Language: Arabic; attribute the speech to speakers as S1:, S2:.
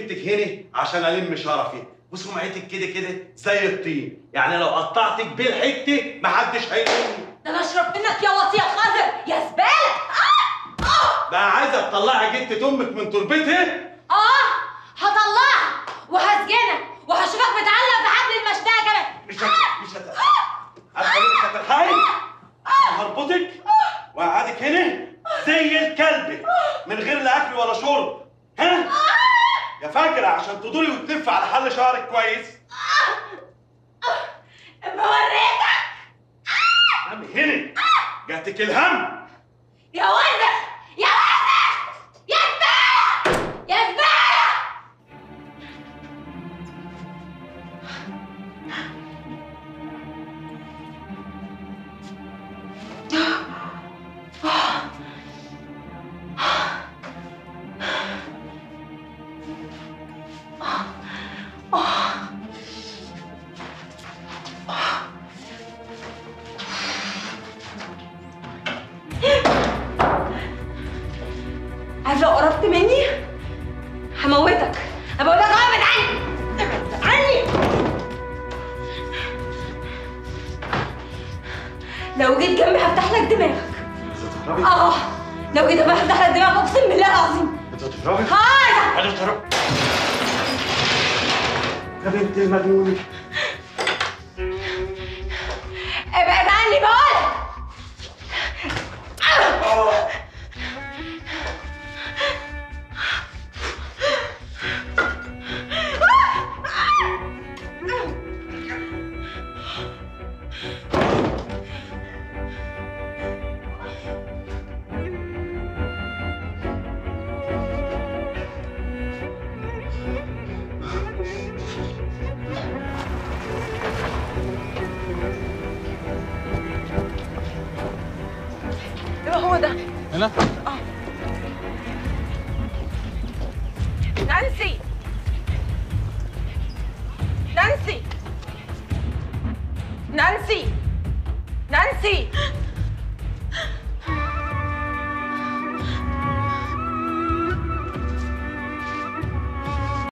S1: جبتك هنا عشان الم شرفي وسمعتك كده كده زي الطين، يعني لو قطعتك بالحته محدش هيلومني.
S2: ده انا اشرب منك يا وطيه خضر يا زباله.
S1: بقى عايزه تطلعي جتة امك من تربتها؟
S2: هطلعها وهسجنك وهشوفك متعلق في حبل المشتاة كمان.
S1: مش عارفه ليه مش هتلحقي؟ هربطك وأقعدك هنا زي الكلب من غير لا اكل ولا شرب. ها؟ يا فاكره عشان تدوري وتلفي على حل شعرك كويس.
S2: بوريتك.
S1: عمي هنا جاتك الهم.
S2: يا وزر يا وزر يا زباله يا زباله. عارف لو قربت مني هموتك. انا بقول لك ابعد عني ابعد عني. لو جيت جنبي هفتح لك دماغك. لو جيت جنبي هفتح لك دماغك اقسم بالله العظيم.
S1: انت هتضربي؟
S2: هذا
S1: هتضربي يا بنت المجنونه.
S2: ابعد عني بقول. هو ده
S3: هنا؟